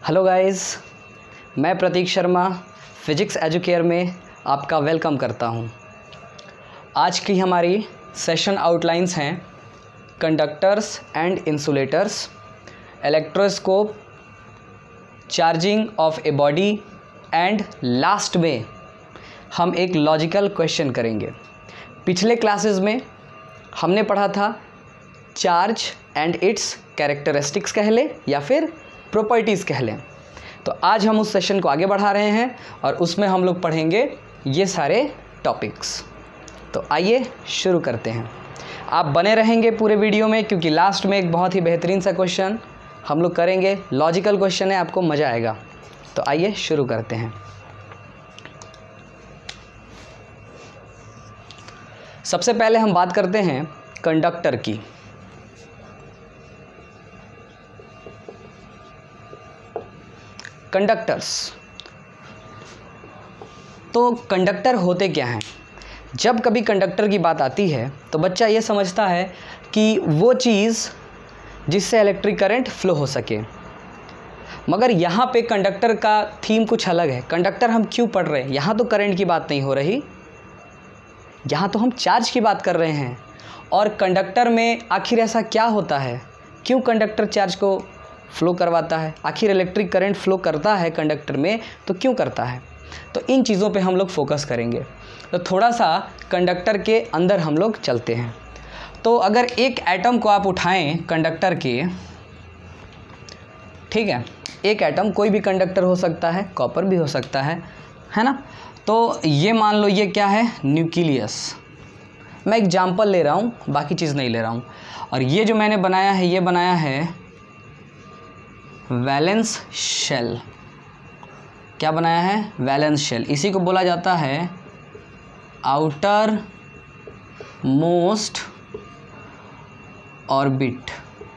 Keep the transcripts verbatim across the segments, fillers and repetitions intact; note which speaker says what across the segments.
Speaker 1: Hello guys, मैं प्रतीक Sharma physics educare में आपका वेलकम करता हूं। आज की हमारी सेशन आउटलाइंस हैं conductors and insulators, electroscope, charging of a body and last में हम एक लॉजिकल क्वेश्चन करेंगे। पिछले क्लासेस में हमने पढ़ा था चार्ज एंड इट्स कैरेक्टरिस्टिक्स कह लें या फिर प्रॉपर्टीज़ कह लें। तो आज हम उस सेशन को आगे बढ़ा रहे हैं और उसमें हम लोग पढ़ेंगे ये सारे टॉपिक्स। तो आइए शुरू करते हैं। आप बने रहेंगे पूरे वीडियो में क्योंकि लास्ट में एक बहुत ही बेहतरीन सा क्वेश्चन हम लोग करेंगे। लॉजिकल क्वेश्चन है, आपको मज़ा आएगा। तो आइए शुरू करते हैं। सबसे पहले हम बात करते हैं कंडक्टर की। कंडक्टर्स, तो कंडक्टर होते क्या हैं? जब कभी कंडक्टर की बात आती है तो बच्चा ये समझता है कि वो चीज़ जिससे इलेक्ट्रिक करंट फ्लो हो सके, मगर यहाँ पे कंडक्टर का थीम कुछ अलग है। कंडक्टर हम क्यों पढ़ रहे हैं? यहाँ तो करंट की बात नहीं हो रही, यहाँ तो हम चार्ज की बात कर रहे हैं। और कंडक्टर में आखिर ऐसा क्या होता है? क्यों कंडक्टर चार्ज को फ्लो करवाता है? आखिर इलेक्ट्रिक करंट फ्लो करता है कंडक्टर में तो क्यों करता है? तो इन चीज़ों पे हम लोग फोकस करेंगे। तो थोड़ा सा कंडक्टर के अंदर हम लोग चलते हैं। तो अगर एक एटम को आप उठाएं कंडक्टर के, ठीक है, एक एटम कोई भी कंडक्टर हो सकता है, कॉपर भी हो सकता है, है ना। तो ये मान लो ये क्या है? न्यूक्लियस। मैं एग्जाम्पल ले रहा हूँ, बाकी चीज़ नहीं ले रहा हूँ। और ये जो मैंने बनाया है, ये बनाया है वैलेंस शेल। क्या बनाया है? Valence shell. इसी को बोला जाता है outer most orbit.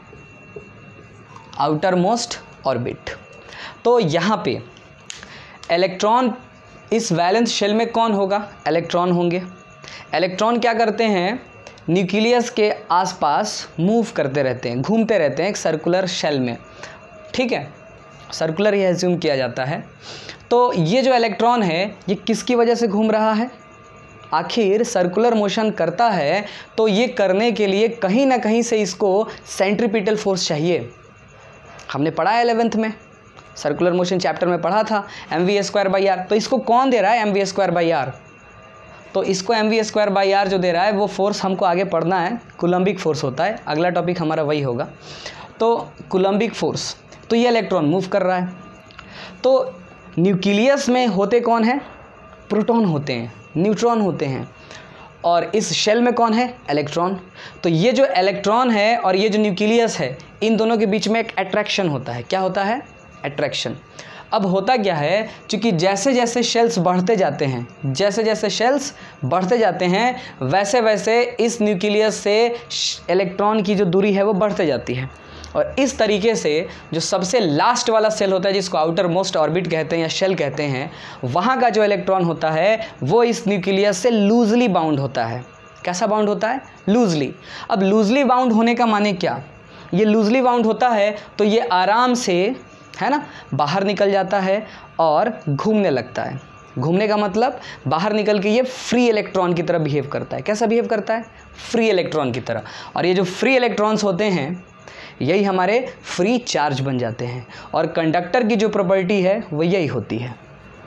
Speaker 1: Outer most orbit. तो यहाँ पे इलेक्ट्रॉन, इस वैलेंस शेल में कौन होगा? इलेक्ट्रॉन होंगे। इलेक्ट्रॉन क्या करते हैं? न्यूक्लियस के आसपास मूव करते रहते हैं, घूमते रहते हैं एक सर्कुलर शेल में, ठीक है। सर्कुलर ही एज्यूम किया जाता है। तो ये जो इलेक्ट्रॉन है ये किसकी वजह से घूम रहा है? आखिर सर्कुलर मोशन करता है तो ये करने के लिए कहीं ना कहीं से इसको सेंट्रीपिटल फोर्स चाहिए। हमने पढ़ा है इलेवेंथ में, सर्कुलर मोशन चैप्टर में पढ़ा था, M V square by R. तो इसको कौन दे रहा है? M V square by R. तो इसको M V square by R जो दे रहा है वो फोर्स हमको आगे पढ़ना है, कूलम्बिक फोर्स होता है। अगला टॉपिक हमारा वही होगा। तो कूलम्बिक फोर्स, तो ये इलेक्ट्रॉन मूव कर रहा है। तो न्यूक्लियस में होते कौन है? प्रोटॉन होते हैं, न्यूट्रॉन होते हैं। और इस शेल में कौन है? इलेक्ट्रॉन। तो ये जो इलेक्ट्रॉन है और ये जो न्यूक्लियस है, इन दोनों के बीच में एक अट्रैक्शन होता है। क्या होता है? अट्रैक्शन। अब होता क्या है, क्योंकि जैसे जैसे शेल्स बढ़ते जाते हैं, जैसे जैसे शेल्स बढ़ते जाते हैं वैसे वैसे इस न्यूक्लियस से इलेक्ट्रॉन की जो दूरी है वो बढ़ते जाती है। और इस तरीके से जो सबसे लास्ट वाला सेल होता है जिसको आउटर मोस्ट ऑर्बिट कहते हैं या शेल कहते हैं, वहाँ का जो इलेक्ट्रॉन होता है वो इस न्यूक्लियस से लूजली बाउंड होता है। कैसा बाउंड होता है? लूजली। अब लूजली बाउंड होने का माने क्या? ये लूजली बाउंड होता है तो ये आराम से, है ना, बाहर निकल जाता है और घूमने लगता है। घूमने का मतलब बाहर निकल के ये फ्री इलेक्ट्रॉन की तरह बिहेव करता है। कैसा बिहेव करता है? फ्री इलेक्ट्रॉन की तरह। और ये जो फ्री इलेक्ट्रॉन्स होते हैं यही हमारे फ्री चार्ज बन जाते हैं। और कंडक्टर की जो प्रॉपर्टी है वो यही होती है,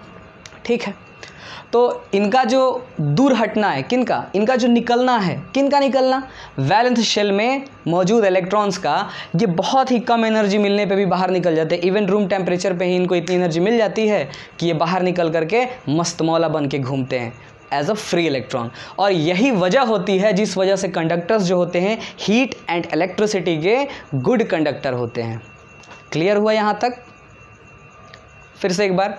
Speaker 1: ठीक है। तो इनका जो दूर हटना है, किनका? इनका जो निकलना है, किनका निकलना? वैलेंस शेल में मौजूद इलेक्ट्रॉन्स का। ये बहुत ही कम एनर्जी मिलने पे भी बाहर निकल जाते हैं। इवन रूम टेम्परेचर पे ही इनको इतनी एनर्जी मिल जाती है कि ये बाहर निकल करके मस्त मौला बन के घूमते हैं एज अ फ्री इलेक्ट्रॉन। और यही वजह होती है जिस वजह से कंडक्टर्स जो होते हैं हीट एंड इलेक्ट्रिसिटी के गुड कंडक्टर होते हैं। क्लियर हुआ यहाँ तक? फिर से एक बार,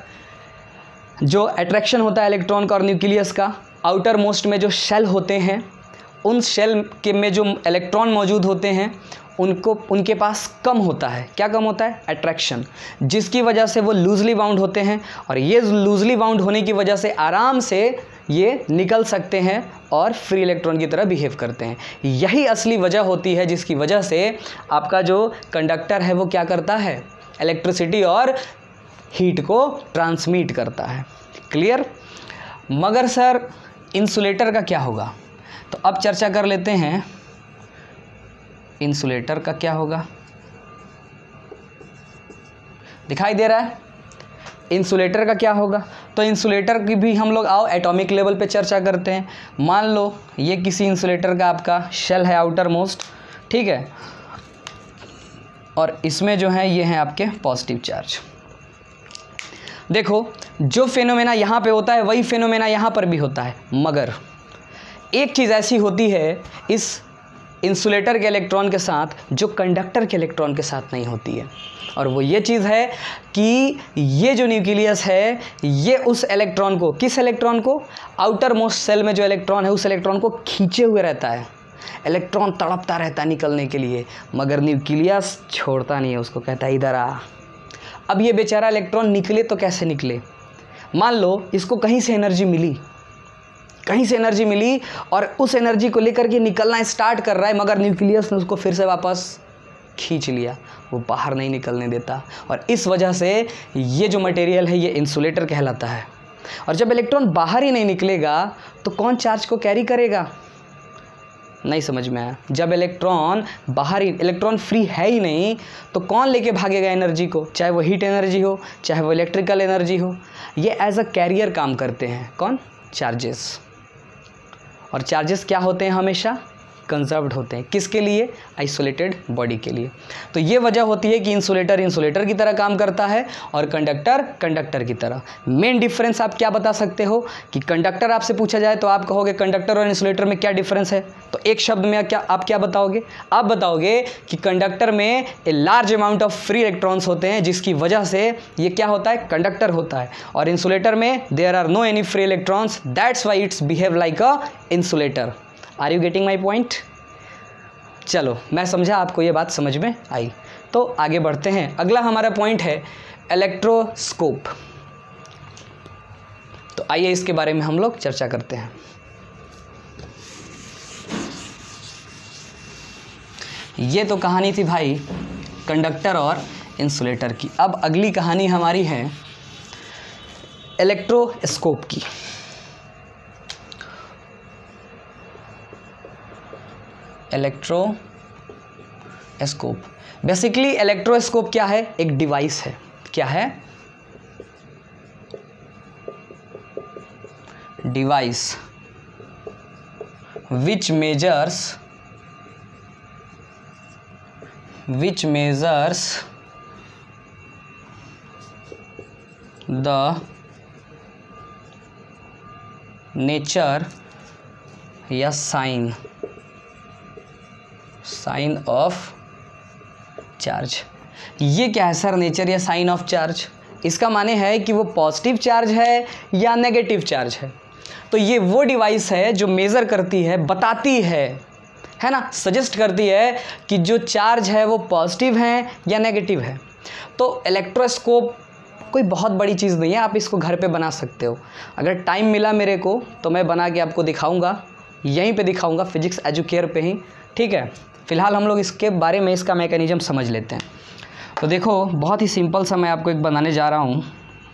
Speaker 1: जो अट्रैक्शन होता है इलेक्ट्रॉन का और न्यूक्लियस का, आउटर मोस्ट में जो शेल होते हैं उन शेल के में जो इलेक्ट्रॉन मौजूद होते हैं उनको, उनके पास कम होता है। क्या कम होता है? अट्रैक्शन, जिसकी वजह से वो लूजली बाउंड होते हैं। और ये लूजली बाउंड होने की वजह से आराम से ये निकल सकते हैं और फ्री इलेक्ट्रॉन की तरह बिहेव करते हैं। यही असली वजह होती है जिसकी वजह से आपका जो कंडक्टर है वो क्या करता है? इलेक्ट्रिसिटी और हीट को ट्रांसमिट करता है। क्लियर? मगर सर इंसुलेटर का क्या होगा? तो अब चर्चा कर लेते हैं इंसुलेटर का क्या होगा। दिखाई दे रहा है इंसुलेटर का क्या होगा? तो इंसुलेटर की भी हम लोग आओ एटॉमिक लेवल पे चर्चा करते हैं। मान लो ये किसी इंसुलेटर का आपका शेल है, आउटर मोस्ट, ठीक है, और इसमें जो है ये हैं आपके पॉजिटिव चार्ज। देखो जो फेनोमेना यहाँ पे होता है वही फेनोमेना यहाँ पर भी होता है, मगर एक चीज़ ऐसी होती है इस इंसुलेटर के इलेक्ट्रॉन के साथ जो कंडक्टर के इलेक्ट्रॉन के साथ नहीं होती है, और वो ये चीज़ है कि ये जो न्यूक्लियस है ये उस इलेक्ट्रॉन को, किस इलेक्ट्रॉन को, आउटर मोस्ट सेल में जो इलेक्ट्रॉन है उस इलेक्ट्रॉन को खींचे हुए रहता है। इलेक्ट्रॉन तड़पता रहता है निकलने के लिए, मगर न्यूक्लियस छोड़ता नहीं है उसको, कहता है इधर आ। अब ये बेचारा इलेक्ट्रॉन निकले तो कैसे निकले? मान लो इसको कहीं से एनर्जी मिली, कहीं से एनर्जी मिली और उस एनर्जी को लेकर के निकलना स्टार्ट कर रहा है, मगर न्यूक्लियस ने उसको फिर से वापस खींच लिया, वो बाहर नहीं निकलने देता, और इस वजह से ये जो मटेरियल है ये इंसुलेटर कहलाता है। और जब इलेक्ट्रॉन बाहर ही नहीं निकलेगा तो कौन चार्ज को कैरी करेगा? नहीं समझ में आया? जब इलेक्ट्रॉन बाहर ही, इलेक्ट्रॉन फ्री है ही नहीं, तो कौन लेके भागेगा एनर्जी को? चाहे वो हीट एनर्जी हो, चाहे वो इलेक्ट्रिकल एनर्जी हो, ये एज अ कैरियर काम करते हैं। कौन? चार्जेस। और चार्जेस क्या होते हैं? हमेशा कंजर्व्ड होते हैं। किसके लिए? आइसोलेटेड बॉडी के लिए। तो ये वजह होती है कि इंसुलेटर इंसुलेटर की तरह काम करता है और कंडक्टर कंडक्टर की तरह। मेन डिफरेंस आप क्या बता सकते हो कि कंडक्टर आपसे पूछा जाए तो आप कहोगे कंडक्टर और इंसुलेटर में क्या डिफरेंस है? तो एक शब्द में क्या आप क्या बताओगे? आप बताओगे कि कंडक्टर में a large amount of free electrons होते हैं जिसकी वजह से ये क्या होता है? कंडक्टर होता है। और इंसुलेटर में there are no any free electrons, that's why it's behave like a insulator. Are you getting my point? चलो मैं समझा आपको ये बात समझ में आई, तो आगे बढ़ते हैं। अगला हमारा पॉइंट है इलेक्ट्रोस्कोप। तो आइए इसके बारे में हम लोग चर्चा करते हैं। ये तो कहानी थी भाई कंडक्टर और इंसुलेटर की। अब अगली कहानी हमारी है इलेक्ट्रोस्कोप की। इलेक्ट्रोस्कोप बेसिकली, इलेक्ट्रोस्कोप क्या है? एक डिवाइस है। क्या है? Device which measures which measures the nature या साइन साइन ऑफ चार्ज। ये क्या है सर नेचर या साइन ऑफ चार्ज? इसका माने है कि वो पॉजिटिव चार्ज है या नेगेटिव चार्ज है। तो ये वो डिवाइस है जो मेज़र करती है, बताती है है ना, सजेस्ट करती है कि जो चार्ज है वो पॉजिटिव है या नेगेटिव है। तो इलेक्ट्रोस्कोप कोई बहुत बड़ी चीज़ नहीं है, आप इसको घर पे बना सकते हो। अगर टाइम मिला मेरे को तो मैं बना के आपको दिखाऊंगा, यहीं पे दिखाऊंगा फिजिक्स एजुकेयर पे ही, ठीक है। फ़िलहाल हम लोग इसके बारे में इसका मैकेनिज्म समझ लेते हैं। तो देखो बहुत ही सिंपल सा मैं आपको एक बनाने जा रहा हूँ।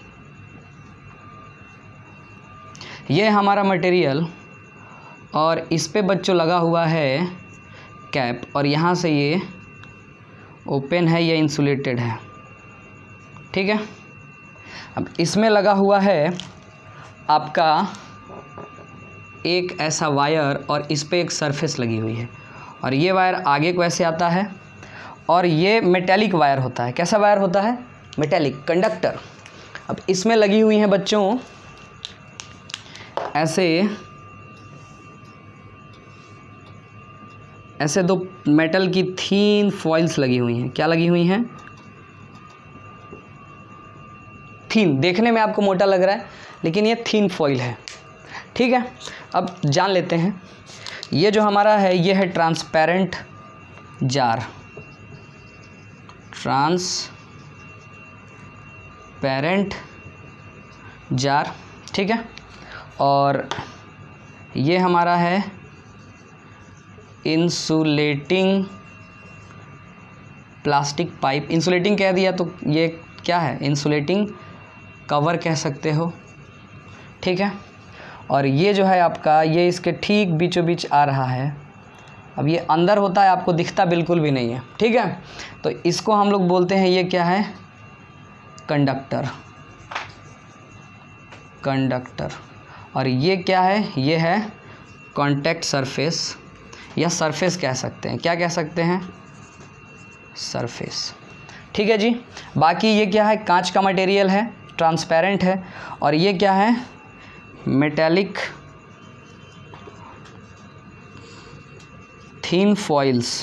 Speaker 1: ये हमारा मटेरियल और इस पे बच्चों लगा हुआ है कैप, और यहाँ से ये ओपन है, ये इंसुलेटेड है, ठीक है। अब इसमें लगा हुआ है आपका एक ऐसा वायर और इस पे एक सरफेस लगी हुई है, और ये वायर आगे को ऐसे आता है, और ये मेटेलिक वायर होता है। कैसा वायर होता है? Metallic, conductor. अब इसमें लगी हुई हैं बच्चों ऐसे ऐसे दो मेटल की थीन फॉइल्स लगी हुई हैं। क्या लगी हुई हैं? थीन। देखने में आपको मोटा लग रहा है लेकिन ये थीन फॉइल है, ठीक है। अब जान लेते हैं, ये जो हमारा है ये है ट्रांसपेरेंट जार, ट्रांसपेरेंट जार, ठीक है। और ये हमारा है इंसुलेटिंग प्लास्टिक पाइप, इंसुलेटिंग कह दिया तो ये क्या है, इंसुलेटिंग कवर कह सकते हो, ठीक है। और ये जो है आपका, ये इसके ठीक बीचों बीच आ रहा है। अब ये अंदर होता है, आपको दिखता बिल्कुल भी नहीं है, ठीक है। तो इसको हम लोग बोलते हैं, ये क्या है, कंडक्टर, कंडक्टर। और ये क्या है, ये है कॉन्टैक्ट सरफेस या सरफेस कह सकते हैं, क्या कह सकते हैं, सरफेस, ठीक है जी। बाकी ये क्या है, कांच का मटेरियल है, ट्रांसपेरेंट है। और ये क्या है, मेटेलिक थिन फॉइल्स।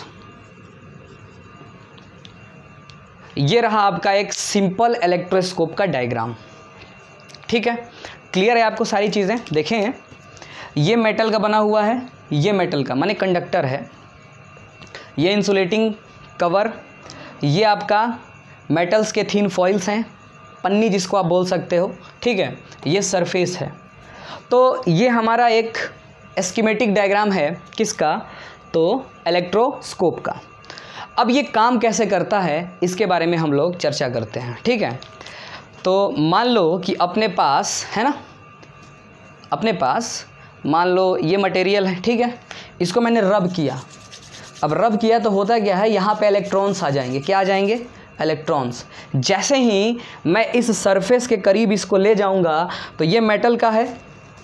Speaker 1: ये रहा आपका एक सिंपल इलेक्ट्रोस्कोप का डायग्राम, ठीक है। क्लियर है आपको सारी चीज़ें। देखें, ये मेटल का बना हुआ है, ये मेटल का माने कंडक्टर है, ये इंसुलेटिंग कवर, ये आपका मेटल्स के थिन फॉइल्स हैं, पन्नी जिसको आप बोल सकते हो, ठीक है। ये सरफेस है। तो ये हमारा एक एस्कीमेटिक डायग्राम है, किसका, तो इलेक्ट्रोस्कोप का। अब ये काम कैसे करता है इसके बारे में हम लोग चर्चा करते हैं, ठीक है। तो मान लो कि अपने पास है ना, अपने पास मान लो ये मटेरियल है, ठीक है। इसको मैंने रब किया। अब रब किया तो होता क्या है, यहाँ पे इलेक्ट्रॉन्स आ जाएंगे, क्या आ जाएंगे, इलेक्ट्रॉन्स। जैसे ही मैं इस सरफेस के करीब इसको ले जाऊंगा तो ये मेटल का है,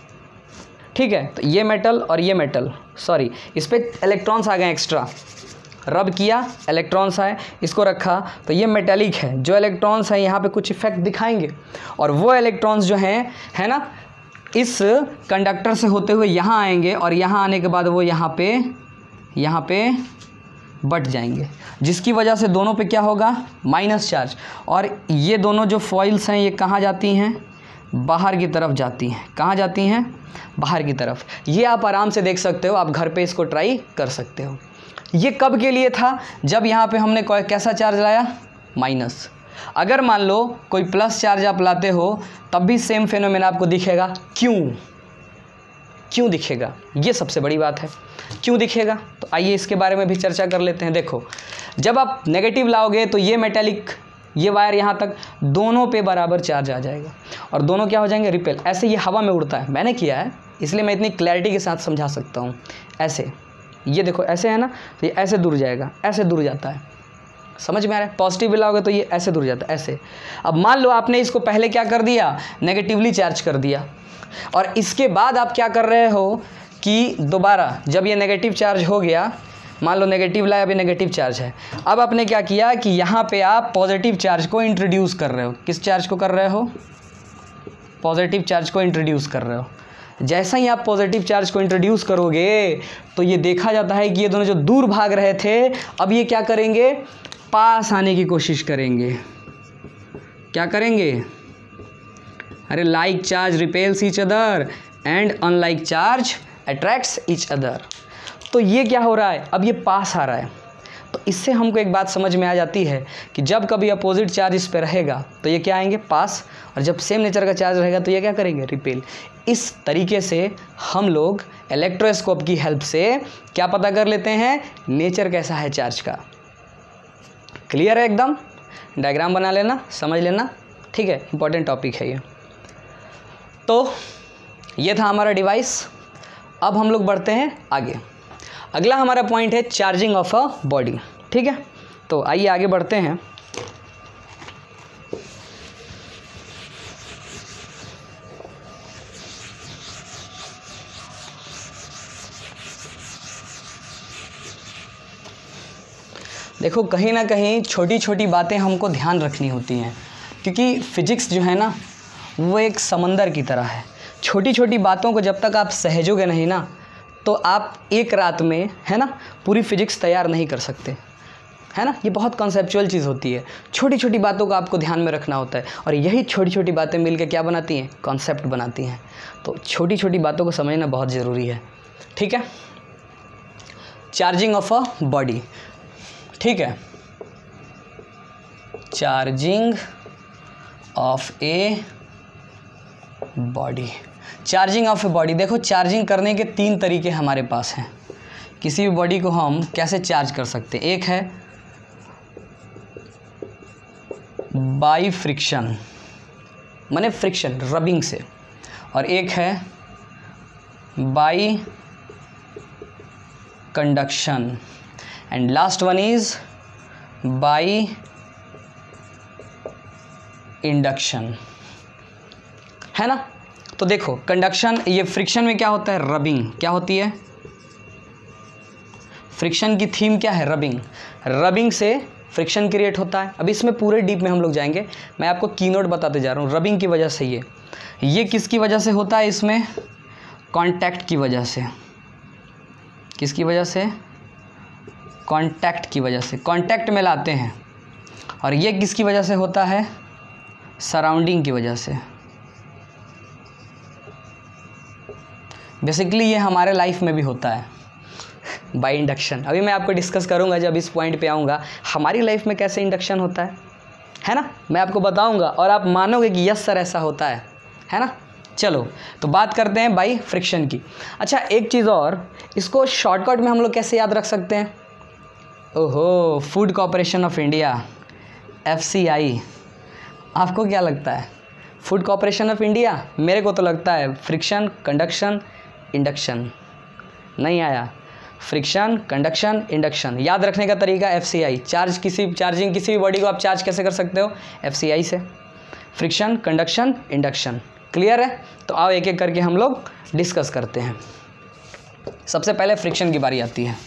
Speaker 1: ठीक है। तो ये मेटल और ये मेटल, सॉरी, इस पर इलेक्ट्रॉन्स आ गए एक्स्ट्रा, रब किया, इलेक्ट्रॉन्स आए, इसको रखा तो ये मेटेलिक है। जो इलेक्ट्रॉन्स हैं यहाँ पे कुछ इफेक्ट दिखाएंगे, और वो इलेक्ट्रॉन्स जो हैं, है ना, इस कंडक्टर से होते हुए यहाँ आएंगे, और यहाँ आने के बाद वो यहाँ पे यहाँ पे बट जाएंगे, जिसकी वजह से दोनों पे क्या होगा, माइनस चार्ज। और ये दोनों जो फॉइल्स हैं ये कहाँ जाती हैं, बाहर की तरफ जाती हैं। कहाँ जाती हैं, बाहर की तरफ। ये आप आराम से देख सकते हो, आप घर पे इसको ट्राई कर सकते हो। ये कब के लिए था, जब यहाँ पे हमने कोई कैसा चार्ज लाया, माइनस। अगर मान लो कोई प्लस चार्ज आप लाते हो तब भी सेम फेनोमेना आपको दिखेगा। क्यों क्यों दिखेगा, ये सबसे बड़ी बात है, क्यों दिखेगा। तो आइए इसके बारे में भी चर्चा कर लेते हैं। देखो, जब आप नेगेटिव लाओगे तो ये मेटेलिक, ये वायर यहाँ तक, दोनों पे बराबर चार्ज आ जाएगा, और दोनों क्या हो जाएंगे, रिपेल। ऐसे ये हवा में उड़ता है, मैंने किया है इसलिए मैं इतनी क्लैरिटी के साथ समझा सकता हूँ। ऐसे, ये देखो ऐसे है ना, तो ये ऐसे दूर जाएगा, ऐसे दूर जाता है, समझ में आ रहा है। पॉजिटिव लाओगे तो ये ऐसे दूर जाता है, ऐसे। अब मान लो आपने इसको पहले क्या कर दिया, नेगेटिवली चार्ज कर दिया, और इसके बाद आप क्या कर रहे हो कि दोबारा जब ये नेगेटिव चार्ज हो गया, मान लो नेगेटिव लाया, अभी नेगेटिव चार्ज है, अब आपने क्या किया कि यहाँ पे आप पॉजिटिव चार्ज को इंट्रोड्यूस कर रहे हो। किस चार्ज को कर रहे हो, पॉजिटिव चार्ज को इंट्रोड्यूस कर रहे हो। जैसा ही आप पॉजिटिव चार्ज को इंट्रोड्यूस करोगे तो ये देखा जाता है कि ये दोनों जो दूर भाग रहे थे, अब ये क्या करेंगे, पास आने की कोशिश करेंगे। क्या करेंगे, अरे like charge repels each other and unlike charge attracts each other. तो ये क्या हो रहा है, अब ये पास आ रहा है। तो इससे हमको एक बात समझ में आ जाती है कि जब कभी अपोजिट चार्ज इस पर रहेगा तो ये क्या आएंगे, पास, और जब सेम नेचर का चार्ज रहेगा तो ये क्या करेंगे, रिपेल। इस तरीके से हम लोग इलेक्ट्रोस्कोप की हेल्प से क्या पता कर लेते हैं, नेचर कैसा है चार्ज का। क्लियर है एकदम, डायग्राम बना लेना, समझ लेना, ठीक है, इंपॉर्टेंट टॉपिक है ये। तो ये था हमारा डिवाइस। अब हम लोग बढ़ते हैं आगे। अगला हमारा पॉइंट है चार्जिंग ऑफ अ बॉडी, ठीक है। तो आइए आगे बढ़ते हैं। देखो, कहीं ना कहीं छोटी छोटी बातें हमको ध्यान रखनी होती हैं, क्योंकि फिजिक्स जो है ना वो एक समंदर की तरह है। छोटी छोटी बातों को जब तक आप सहेजोगे नहीं ना, तो आप एक रात में, है ना, पूरी फिजिक्स तैयार नहीं कर सकते, है ना। ये बहुत कॉन्सेप्चुअल चीज़ होती है, छोटी छोटी बातों को आपको ध्यान में रखना होता है, और यही छोटी छोटी बातें मिलकर क्या बनाती हैं, कॉन्सेप्ट बनाती हैं। तो छोटी छोटी बातों को समझना बहुत ज़रूरी है, ठीक है। चार्जिंग ऑफ अ बॉडी, ठीक है, charging of a body. Charging of a body, देखो चार्जिंग करने के तीन तरीके हमारे पास हैं। किसी भी बॉडी को हम कैसे चार्ज कर सकते हैं, एक है बाई फ्रिक्शन, माने फ्रिक्शन रबिंग से, और एक है by conduction, and last one is by induction, है ना। तो देखो कंडक्शन, ये फ्रिक्शन में क्या होता है, रबिंग, क्या होती है, फ्रिक्शन की थीम क्या है, रबिंग, रबिंग से फ्रिक्शन क्रिएट होता है। अब इसमें पूरे डीप में हम लोग जाएंगे, मैं आपको कीनोट बताते जा रहा हूँ। रबिंग की वजह से ये ये किसकी वजह से होता है, इसमें कांटेक्ट की वजह से, किसकी वजह से, कांटेक्ट की वजह से, कांटेक्ट में लाते हैं। और ये किसकी वजह से होता है, सराउंडिंग की वजह से। बेसिकली ये हमारे लाइफ में भी होता है बाय इंडक्शन। अभी मैं आपको डिस्कस करूंगा जब इस पॉइंट पे आऊँगा, हमारी लाइफ में कैसे इंडक्शन होता है है ना, मैं आपको बताऊंगा और आप मानोगे कि यस सर ऐसा होता है है ना। चलो तो बात करते हैं बाय फ्रिक्शन की। अच्छा एक चीज़ और, इसको शॉर्टकट में हम लोग कैसे याद रख सकते हैं, ओहो, food corporation of India, F C I. आपको क्या लगता है, फूड कॉर्पोरेशन ऑफ इंडिया? मेरे को तो लगता है फ्रिक्शन, कंडक्शन, इंडक्शन। नहीं आया, फ्रिक्शन, कंडक्शन, इंडक्शन। याद रखने का तरीका एफ सी आई। चार्ज किसी चार्जिंग किसी भी बॉडी को आप चार्ज कैसे कर सकते हो, एफ सी आई से। Friction, conduction, induction. क्लियर है? तो आओ एक एक करके हम लोग डिस्कस करते हैं। सबसे पहले फ्रिक्शन की बारी आती है।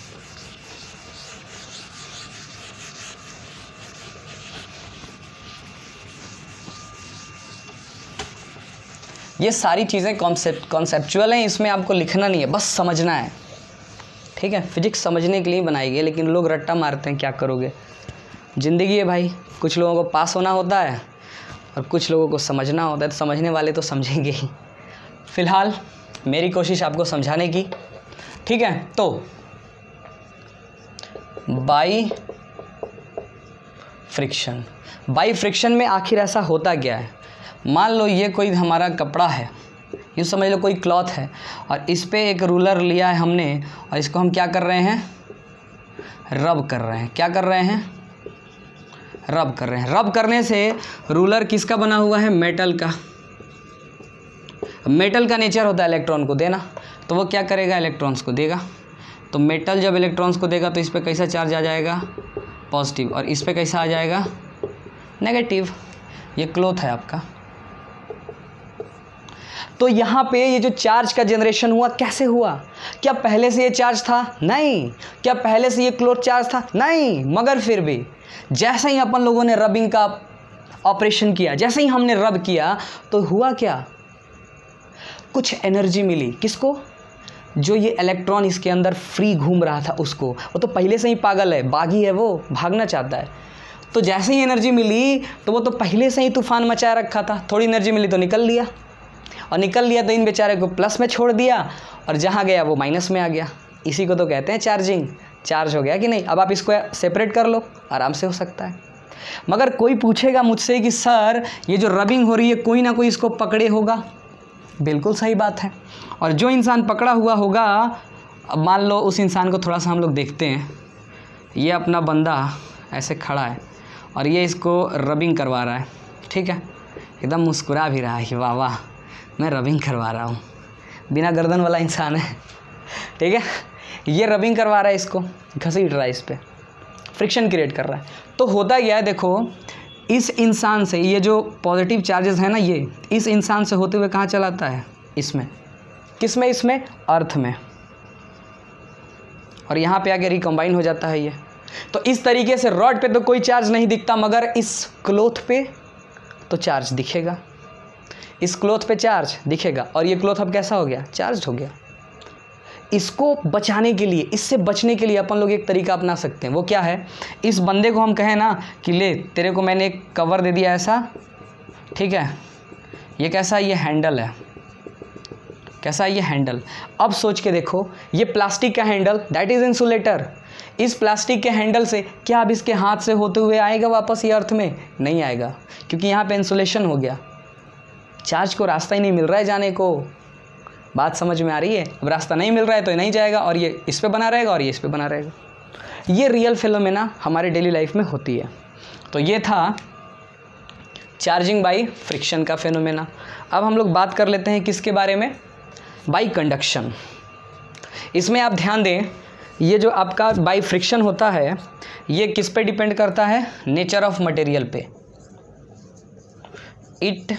Speaker 1: ये सारी चीज़ें कॉन्सेप्ट कॉन्सेप्चुअल हैं, इसमें आपको लिखना नहीं है, बस समझना है, ठीक है। फिजिक्स समझने के लिए बनाई गई, लेकिन लोग रट्टा मारते हैं, क्या करोगे, ज़िंदगी है भाई। कुछ लोगों को पास होना होता है और कुछ लोगों को समझना होता है, तो समझने वाले तो समझेंगे ही। फ़िलहाल मेरी कोशिश आपको समझाने की, ठीक है। तो बाई फ्रिक्शन, बाई फ्रिक्शन में आखिर ऐसा होता क्या है, मान लो ये कोई हमारा कपड़ा है, यूँ समझ लो कोई क्लॉथ है, और इस पे एक रूलर लिया है हमने, और इसको हम क्या कर रहे हैं, रब कर रहे हैं। क्या कर रहे हैं, रब कर रहे हैं। रब करने से रूलर किसका बना हुआ है, मेटल का। मेटल का नेचर होता है इलेक्ट्रॉन को देना, तो वो क्या करेगा, इलेक्ट्रॉन्स को देगा। तो मेटल जब इलेक्ट्रॉन्स को देगा तो इस पर कैसा चार्ज आ जाएगा, पॉजिटिव, और इस पर कैसा आ जाएगा, नेगेटिव। ये क्लॉथ है आपका। तो यहाँ पे ये जो चार्ज का जनरेशन हुआ कैसे हुआ, क्या पहले से ये चार्ज था, नहीं। क्या पहले से ये क्लॉथ चार्ज था, नहीं। मगर फिर भी जैसे ही अपन लोगों ने रबिंग का ऑपरेशन किया, जैसे ही हमने रब किया, तो हुआ क्या, कुछ एनर्जी मिली। किसको, जो ये इलेक्ट्रॉन इसके अंदर फ्री घूम रहा था उसको। वो तो पहले से ही पागल है, बागी है, वो भागना चाहता है। तो जैसे ही एनर्जी मिली तो वो तो पहले से ही तूफान मचाया रखा था, थोड़ी एनर्जी मिली तो निकल लिया, और निकल लिया तो इन बेचारे को प्लस में छोड़ दिया, और जहाँ गया वो माइनस में आ गया। इसी को तो कहते हैं चार्जिंग। चार्ज हो गया कि नहीं। अब आप इसको सेपरेट कर लो, आराम से हो सकता है। मगर कोई पूछेगा मुझसे कि सर ये जो रबिंग हो रही है, कोई ना कोई इसको पकड़े होगा। बिल्कुल सही बात है। और जो इंसान पकड़ा हुआ होगा, अब मान लो उस इंसान को थोड़ा सा हम लोग देखते हैं, ये अपना बंदा ऐसे खड़ा है और ये इसको रबिंग करवा रहा है, ठीक है। एकदम मुस्कुरा भी रहा है कि वाह वाह मैं रबिंग करवा रहा हूँ, बिना गर्दन वाला इंसान है, ठीक है। ये रबिंग करवा रहा है, इसको घसीट रहा है, इस पर फ्रिक्शन क्रिएट कर रहा है। तो होता क्या है, देखो इस इंसान से ये जो पॉजिटिव चार्जेस है ना, ये इस इंसान से होते हुए कहाँ चलाता है, इसमें, किस में, इसमें, अर्थ में, और यहाँ पे आके रिकम्बाइन हो जाता है ये। तो इस तरीके से रॉड पे तो कोई चार्ज नहीं दिखता, मगर इस क्लॉथ पे तो चार्ज दिखेगा, इस क्लॉथ पे चार्ज दिखेगा, और ये क्लॉथ अब कैसा हो गया, चार्ज हो गया। इसको बचाने के लिए, इससे बचने के लिए अपन लोग एक तरीका अपना सकते हैं। वो क्या है, इस बंदे को हम कहें ना कि ले तेरे को मैंने एक कवर दे दिया ऐसा, ठीक है, ये कैसा, ये हैंडल है, कैसा, ये हैंडल। अब सोच के देखो, ये प्लास्टिक का हैंडल, दैट इज़ इंसुलेटर। इस प्लास्टिक के हैंडल से क्या अब इसके हाथ से होते हुए आएगा वापस ये अर्थ में, नहीं आएगा, क्योंकि यहाँ पे इंसुलेशन हो गया, चार्ज को रास्ता ही नहीं मिल रहा है जाने को। बात समझ में आ रही है। अब रास्ता नहीं मिल रहा है तो ये नहीं जाएगा, और ये इस पे बना रहेगा और ये इस पे बना रहेगा। ये रियल फिनोमेना हमारे डेली लाइफ में होती है। तो ये था चार्जिंग बाई फ्रिक्शन का फेनोमेना। अब हम लोग बात कर लेते हैं किसके बारे में, बाई कंडक्शन। इसमें आप ध्यान दें, ये जो आपका बाई फ्रिक्शन होता है ये किस पे डिपेंड करता है, नेचर ऑफ मटेरियल पे। It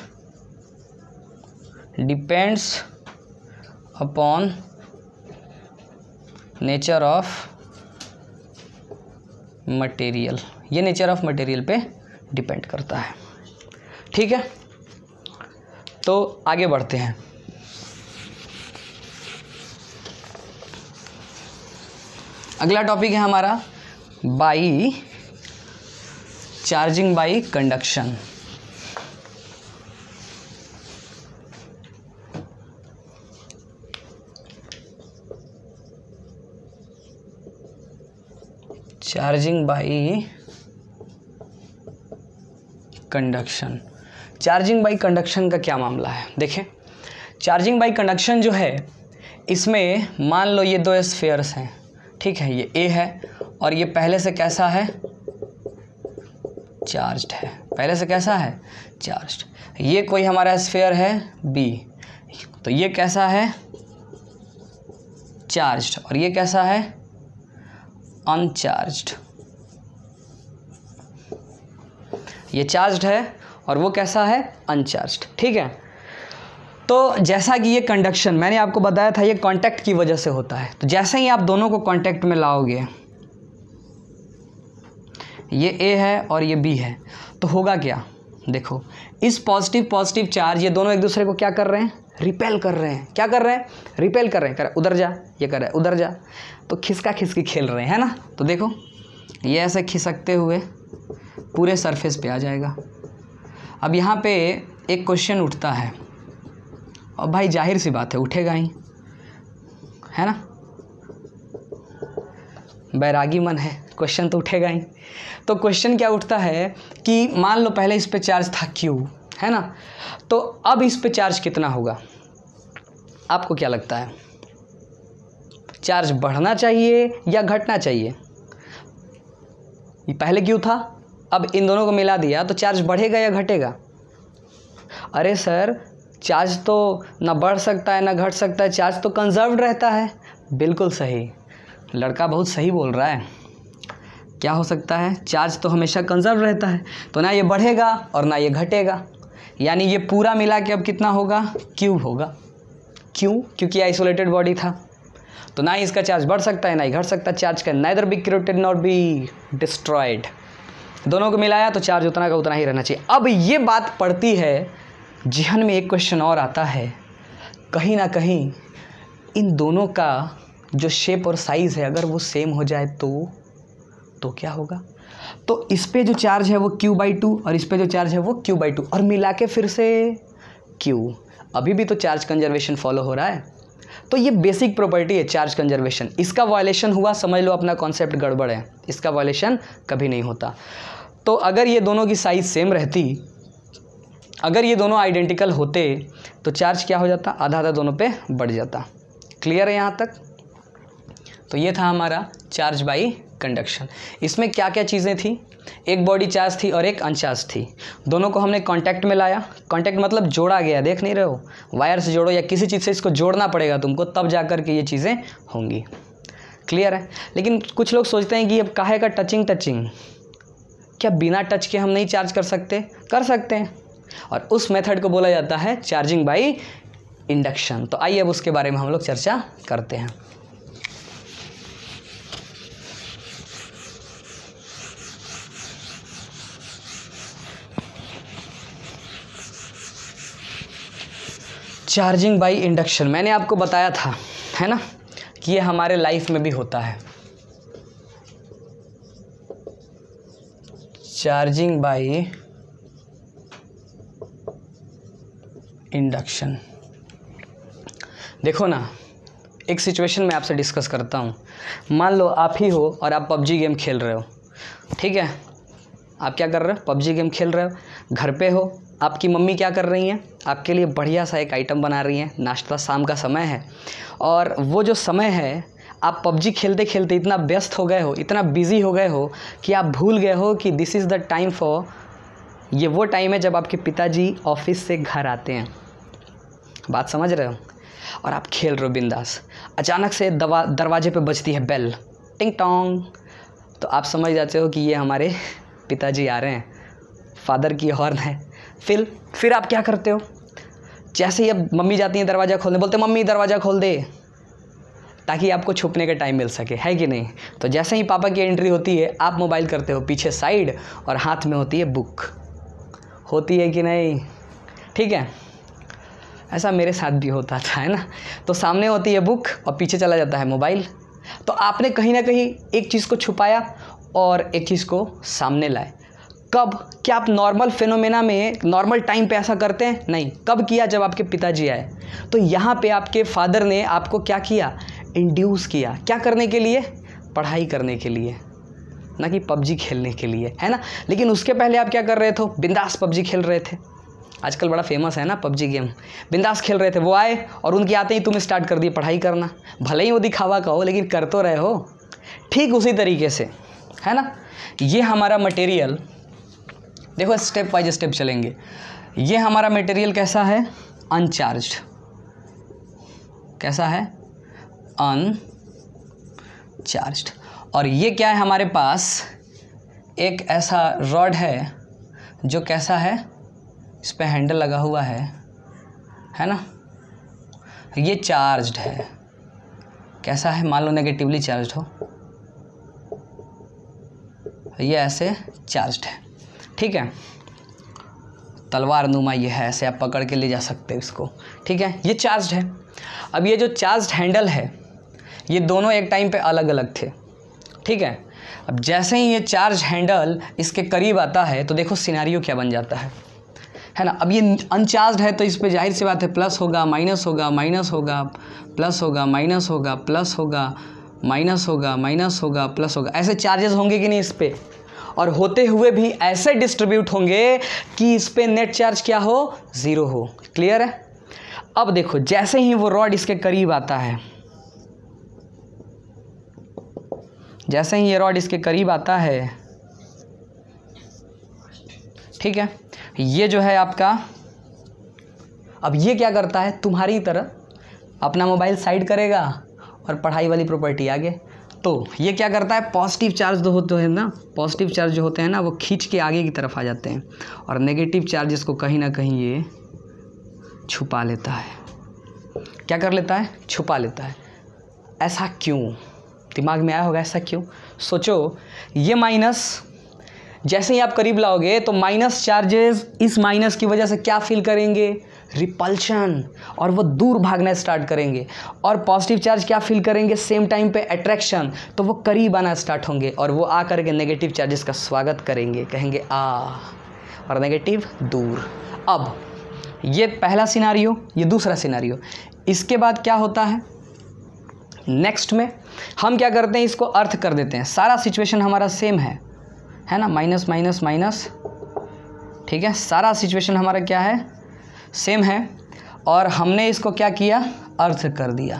Speaker 1: depends upon nature of material, ये नेचर ऑफ मटेरियल पे डिपेंड करता है। ठीक है, तो आगे बढ़ते हैं। अगला टॉपिक है हमारा by charging by conduction. Charging by conduction. Charging by conduction का क्या मामला है, देखें। चार्जिंग बाई कंडक्शन जो है, इसमें मान लो ये दो स्फीयर्स हैं, ठीक है, ये ए है और ये पहले से कैसा है, चार्ज्ड है, पहले से कैसा है, चार्ज्ड। ये कोई हमारा स्फीयर है बी, तो ये कैसा है, चार्ज्ड, और ये कैसा है, अनचार्ज्ड। ये चार्ज्ड है और वो कैसा है, अनचार्ज्ड। ठीक है, तो जैसा कि ये कंडक्शन मैंने आपको बताया था ये कांटेक्ट की वजह से होता है, तो जैसे ही आप दोनों को कांटेक्ट में लाओगे, ये ए है और ये बी है, तो होगा क्या, देखो इस पॉजिटिव पॉजिटिव चार्ज ये दोनों एक दूसरे को क्या कर रहे हैं, रिपेल कर रहे हैं। क्या कर रहे हैं, रिपेल कर रहे हैं, कर उधर जा, ये कर रहा है उधर जा, तो खिसका खिसकी खेल रहे हैं, है ना। तो देखो ये ऐसे खिसकते हुए पूरे सरफेस पे आ जाएगा। अब यहाँ पे एक क्वेश्चन उठता है, और भाई जाहिर सी बात है उठेगा ही, है ना, बैरागी मन है, क्वेश्चन तो उठेगा ही। तो क्वेश्चन क्या उठता है कि मान लो पहले इस पे चार्ज था क्यू, है ना, तो अब इस पे चार्ज कितना होगा, आपको क्या लगता है, चार्ज बढ़ना चाहिए या घटना चाहिए। ये पहले क्यू था, अब इन दोनों को मिला दिया तो चार्ज बढ़ेगा या घटेगा। अरे सर चार्ज तो ना बढ़ सकता है ना घट सकता है, चार्ज तो कंजर्व्ड रहता है। बिल्कुल सही, लड़का बहुत सही बोल रहा है। क्या हो सकता है, चार्ज तो हमेशा कंजर्व रहता है, तो ना ये बढ़ेगा और ना ये घटेगा, यानी ये पूरा मिला के अब कितना होगा, क्यूब होगा। क्यों, क्योंकि आइसोलेटेड बॉडी था, तो ना ही इसका चार्ज बढ़ सकता है ना ही घट सकता। Charge can neither be created not be destroyed, दोनों को मिलाया तो चार्ज उतना का उतना ही रहना चाहिए। अब ये बात पड़ती है, जिहन में एक क्वेश्चन और आता है, कहीं ना कहीं इन दोनों का जो शेप और साइज़ है अगर वो सेम हो जाए तो तो क्या होगा। तो इस पे जो चार्ज है वो क्यू बाई टू और इस पे जो चार्ज है वो क्यू बाई टू, और मिला के फिर से क्यू, अभी भी तो चार्ज कंजर्वेशन फॉलो हो रहा है। तो ये बेसिक प्रॉपर्टी है चार्ज कंजर्वेशन, इसका वायलेशन हुआ समझ लो अपना कॉन्सेप्ट गड़बड़ है, इसका वायलेशन कभी नहीं होता। तो अगर ये दोनों की साइज़ सेम रहती, अगर ये दोनों आइडेंटिकल होते तो चार्ज क्या हो जाता, आधा आधा दोनों पे बढ़ जाता। क्लियर है यहाँ तक। तो ये था हमारा चार्ज बाई कंडक्शन। इसमें क्या क्या चीज़ें थी, एक बॉडी चार्ज थी और एक अनचार्ज थी, दोनों को हमने कांटेक्ट में लाया। कांटेक्ट मतलब जोड़ा गया, देख नहीं रहे हो, वायर से जोड़ो या किसी चीज़ से इसको जोड़ना पड़ेगा तुमको, तब जा कर के ये चीज़ें होंगी। क्लियर है। लेकिन कुछ लोग सोचते हैं कि अब काहे का टचिंग टचिंग, क्या बिना टच के हम नहीं चार्ज कर सकते, कर सकते हैं, और उस मेथड को बोला जाता है चार्जिंग बाई इंडक्शन। तो आइए अब उसके बारे में हम लोग चर्चा करते हैं। चार्जिंग बाई इंडक्शन मैंने आपको बताया था, है ना, कि ये हमारे लाइफ में भी होता है। चार्जिंग बाई इंडक्शन, देखो ना, एक सिचुएशन में आपसे डिस्कस करता हूँ। मान लो आप ही हो और आप पबजी गेम खेल रहे हो, ठीक है, आप क्या कर रहे हो, पबजी गेम खेल रहे हो, घर पे हो, आपकी मम्मी क्या कर रही हैं, आपके लिए बढ़िया सा एक आइटम बना रही हैं, नाश्ता, शाम का समय है, और वो जो समय है आप पबजी खेलते खेलते इतना व्यस्त हो गए हो, इतना बिजी हो गए हो कि आप भूल गए हो कि this is the time for ये वो टाइम है जब आपके पिताजी ऑफिस से घर आते हैं, बात समझ रहे हो, और आप खेल रहे हो बिंदास। अचानक से दवा दरवाजे पे बजती है बेल, टिंग टोंग, तो आप समझ जाते हो कि ये हमारे पिताजी आ रहे हैं, फादर की हॉर्न है। फिर फिर आप क्या करते हो, जैसे ही अब मम्मी जाती हैं दरवाज़ा खोलने, बोलते मम्मी दरवाज़ा खोल दे, ताकि आपको छुपने का टाइम मिल सके, है कि नहीं। तो जैसे ही पापा की एंट्री होती है, आप मोबाइल करते हो पीछे साइड, और हाथ में होती है बुक, होती है कि नहीं, ठीक है। ऐसा मेरे साथ भी होता था, है ना। तो सामने होती है बुक और पीछे चला जाता है मोबाइल। तो आपने कहीं ना कहीं एक चीज़ को छुपाया और एक चीज़ को सामने लाए। कब? क्या आप नॉर्मल फिनोमेना में नॉर्मल टाइम पे ऐसा करते हैं? नहीं। कब किया? जब आपके पिताजी आए। तो यहाँ पे आपके फादर ने आपको क्या किया? इंड्यूस किया। क्या करने के लिए? पढ़ाई करने के लिए, ना कि पबजी खेलने के लिए, है ना। लेकिन उसके पहले आप क्या कर रहे थे? बिंदास पबजी खेल रहे थे। आजकल बड़ा फेमस है ना पबजी गेम, बिंदास खेल रहे थे। वो आए और उनके आते ही तुम स्टार्ट कर दिए पढ़ाई करना। भले ही वो दिखावा का हो, लेकिन कर तो रहे हो। ठीक उसी तरीके से, है ना। ये हमारा मटेरियल, देखो स्टेप बाय स्टेप चलेंगे। ये हमारा मटेरियल कैसा है? अनचार्ज्ड। कैसा है? अनचार्ज्ड। और ये क्या है हमारे पास? एक ऐसा रॉड है जो कैसा है? इस पे हैंडल लगा हुआ है, है ना। ये चार्ज्ड है। कैसा है? मान लो नेगेटिवली चार्ज्ड हो, ये ऐसे चार्ज्ड है, ठीक है। तलवार नुमा ये है, ऐसे आप पकड़ के ले जा सकते हो इसको, ठीक है। ये चार्ज्ड है। अब ये जो चार्ज्ड हैंडल है, ये दोनों एक टाइम पे अलग अलग थे, ठीक है। अब जैसे ही ये चार्ज हैंडल इसके करीब आता है, तो देखो सिनेरियो क्या बन जाता है, है ना। अब ये अनचार्ज्ड है, तो इस पे जाहिर सी बात है प्लस होगा, माइनस होगा, माइनस होगा, प्लस होगा, माइनस होगा, प्लस होगा, माइनस होगा, माइनस होगा, प्लस होगा। ऐसे चार्जेस होंगे कि नहीं इस पे, और होते हुए भी ऐसे डिस्ट्रीब्यूट होंगे कि इस पे नेट चार्ज क्या हो? ज़ीरो हो। क्लियर है। अब देखो जैसे ही वो रॉड इसके करीब आता है, जैसे ही ये रॉड इसके करीब आता है, ठीक है, ये जो है आपका, अब ये क्या करता है? तुम्हारी तरह अपना मोबाइल साइड करेगा और पढ़ाई वाली प्रॉपर्टी आगे। तो ये क्या करता है? पॉजिटिव चार्ज जो होते हैं ना, पॉजिटिव चार्ज जो होते हैं ना, वो खींच के आगे की तरफ आ जाते हैं, और नेगेटिव चार्जेस को कहीं ना कहीं ये छुपा लेता है। क्या कर लेता है? छुपा लेता है। ऐसा क्यों? दिमाग में आया होगा ऐसा क्यों? सोचो, ये माइनस जैसे ही आप करीब लाओगे तो माइनस चार्जेस इस माइनस की वजह से क्या फील करेंगे? रिपल्शन, और वो दूर भागना स्टार्ट करेंगे। और पॉजिटिव चार्ज क्या फील करेंगे? सेम टाइम पे अट्रैक्शन, तो वो करीब आना स्टार्ट होंगे, और वो आ करके नेगेटिव चार्जेस का स्वागत करेंगे, कहेंगे आ, और नेगेटिव दूर। अब ये पहला सिनारियो, ये दूसरा सिनारियो। इसके बाद क्या होता है? नेक्स्ट में हम क्या करते हैं? इसको अर्थ कर देते हैं। सारा सिचुएशन हमारा सेम है, है ना, माइनस माइनस माइनस, ठीक है। सारा सिचुएशन हमारा क्या है? सेम है, और हमने इसको क्या किया? अर्थ कर दिया।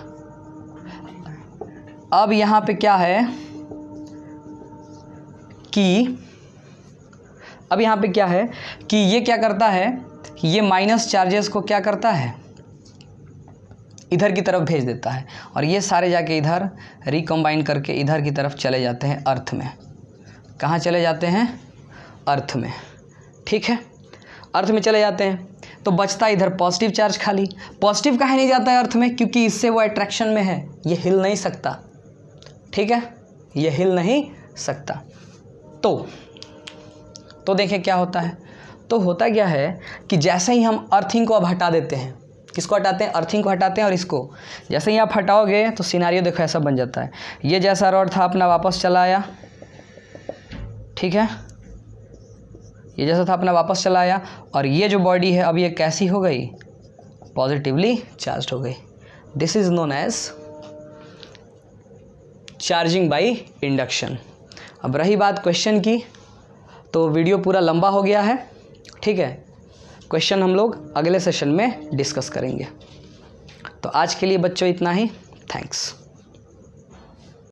Speaker 1: अब यहाँ पे क्या है कि अब यहाँ पे क्या है कि ये क्या करता है कि ये माइनस चार्जेस को क्या करता है? इधर की तरफ भेज देता है, और ये सारे जाके इधर रिकम्बाइन करके इधर की तरफ चले जाते हैं अर्थ में। कहाँ चले जाते हैं? अर्थ में, ठीक है। अर्थ में चले जाते हैं, तो बचता इधर पॉजिटिव चार्ज खाली। पॉजिटिव काहे नहीं जाता है अर्थ में? क्योंकि इससे वो अट्रैक्शन में है, ये हिल नहीं सकता, ठीक है, ये हिल नहीं सकता। तो तो देखें क्या होता है। तो होता क्या है कि जैसे ही हम अर्थिंग को अब हटा देते हैं, किसको हटाते हैं? अर्थिंग को हटाते हैं, और इसको जैसे ही आप हटाओगे तो सिनारियो देखो ऐसा बन जाता है। ये जैसा रॉड था अपना वापस चला आया, ठीक है, ये जैसा था अपना वापस चला आया, और ये जो बॉडी है अब ये कैसी हो गई? पॉजिटिवली चार्ज हो गई। This is known as charging by induction. अब रही बात क्वेश्चन की, तो वीडियो पूरा लंबा हो गया है, ठीक है। क्वेश्चन हम लोग अगले सेशन में डिस्कस करेंगे। तो आज के लिए बच्चों इतना ही। थैंक्स।